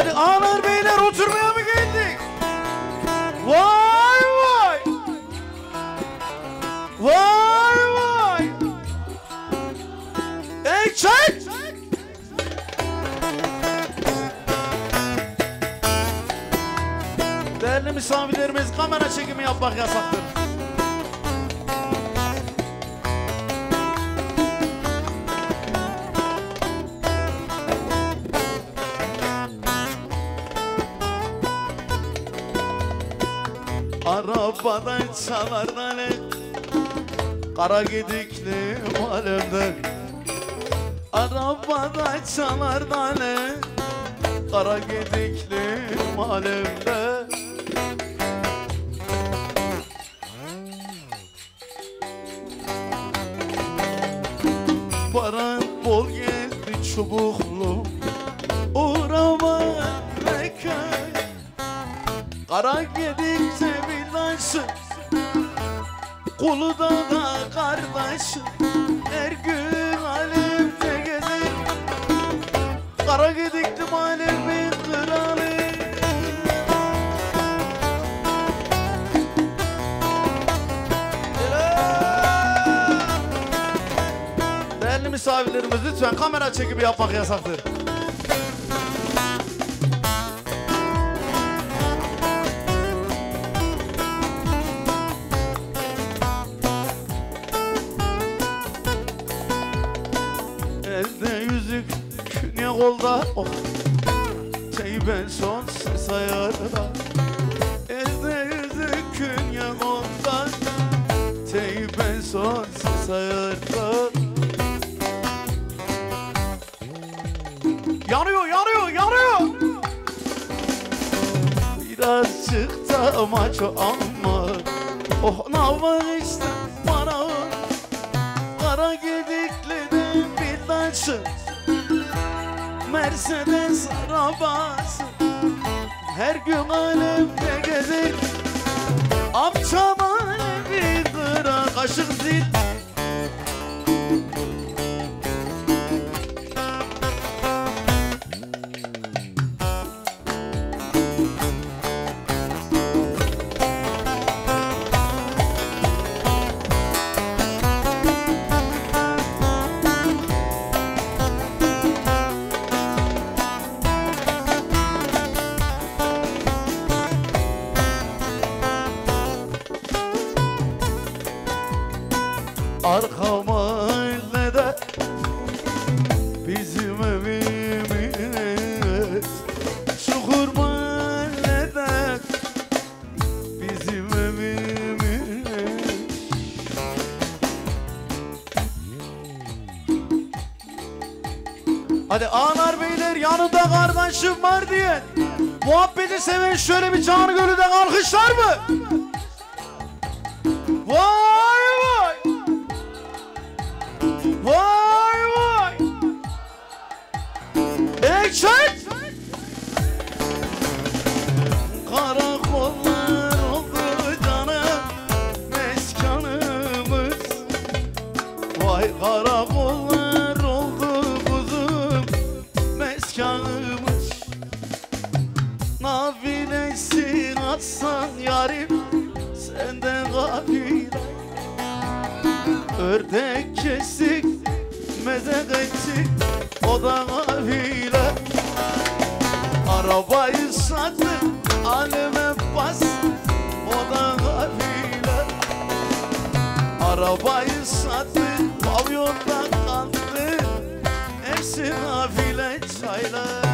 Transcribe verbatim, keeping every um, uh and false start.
Hadi ağalar beyler oturmaya mı geldik? Vay vay! Vay vay! Ey çek! Değerli misafirlerimiz, kamera çekimi yapmak yasaktır. Arabada çalar nane, kara gedikli malemde. Arabada çalar nane, kara gedikli malemde. Baran bol geldi çubuklu, uğrama mekan. Kara gedikçe bilansın, kulu da da kardeşim. Her gün alemde gezer, kara gedikli malemin kralı. Değerli misafirlerimiz, lütfen kamera çekimi yapmak yasaktır. Kolda oh, teyben son sayarda. Elde yüzük künye kolda, teyben son sayarda. Yanıyor, yanıyor, yanıyor. Birazcık da maço ama oh ne var işte bana. Kara gedikliden bir taşı, Mercedes arabası, her gün alemde gezer. Amcam alevi kıra kaşık zil. Arka mahallede bizim evimiz, Çukur mahallede bizim evimiz. Hadi ağalar beyler, yanında kardeşim var diye muhabbeti seven şöyle bir Canı Gölü'de alkışlar mı? Vay vay! Vay vay! Ey çek! Karakollar oldu canım meskanımız. Vay karakollar oldu kuzum meskanımız. Nafilesin atsan yarim senden gafil. Ördek kestik, meze ettik, o da gafile. Arabayı sattık, aleme bastı, o da gafile. Arabayı sattık, pavyonda kaldı, hepsi gafile çaylar.